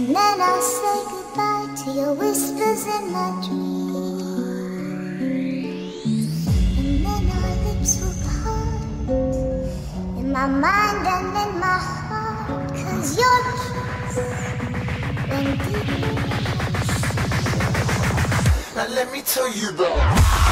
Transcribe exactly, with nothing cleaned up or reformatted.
And then I'll say goodbye to your whispers in my dreams. And then our lips will part in my mind and in my heart. Cause your kiss went deep. Now let me tell you though,